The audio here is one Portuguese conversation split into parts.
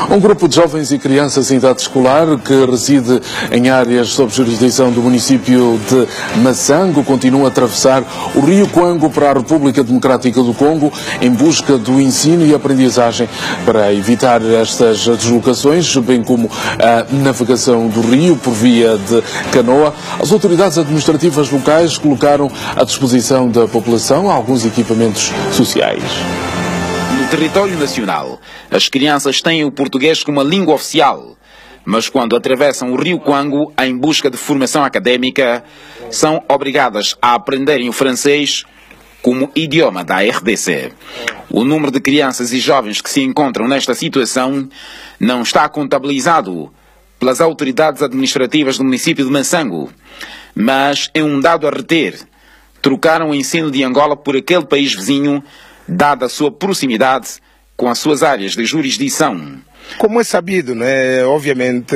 Um grupo de jovens e crianças em idade escolar que reside em áreas sob jurisdição do município de Massango continua a atravessar o rio Cuango para a República Democrática do Congo em busca do ensino e aprendizagem. Para evitar estas deslocações, bem como a navegação do rio por via de canoa, as autoridades administrativas locais colocaram à disposição da população alguns equipamentos sociais. No território nacional, as crianças têm o português como língua oficial, mas quando atravessam o rio Cuango em busca de formação académica, são obrigadas a aprenderem o francês como idioma da RDC. O número de crianças e jovens que se encontram nesta situação não está contabilizado pelas autoridades administrativas do município de Massango, mas é um dado a reter. Trocaram o ensino de Angola por aquele país vizinho, dada a sua proximidade com as suas áreas de jurisdição. Como é sabido, né? Obviamente,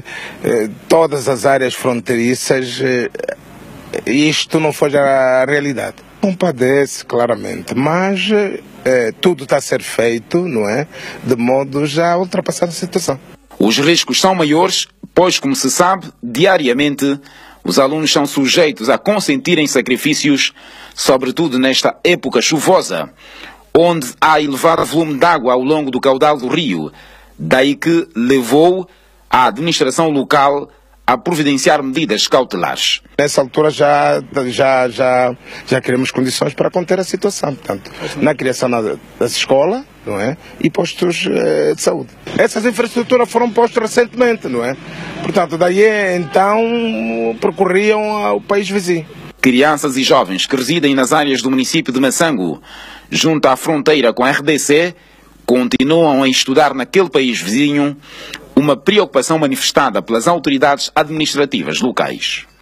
todas as áreas fronteiriças, isto não foge à realidade. Compadece, claramente, mas tudo está a ser feito, não é? De modo já a ultrapassar a situação. Os riscos são maiores, pois, como se sabe, diariamente os alunos são sujeitos a consentirem sacrifícios, sobretudo nesta época chuvosa, onde há elevado volume de água ao longo do caudal do rio. Daí que levou a administração local a providenciar medidas cautelares. Nessa altura já queremos condições para conter a situação, portanto, na criação das escolas, não é? E postos de saúde. Essas infraestruturas foram postas recentemente, não é? Portanto, daí então percorriam ao país vizinho. Crianças e jovens que residem nas áreas do município de Massango, junto à fronteira com a RDC, continuam a estudar naquele país vizinho, uma preocupação manifestada pelas autoridades administrativas locais.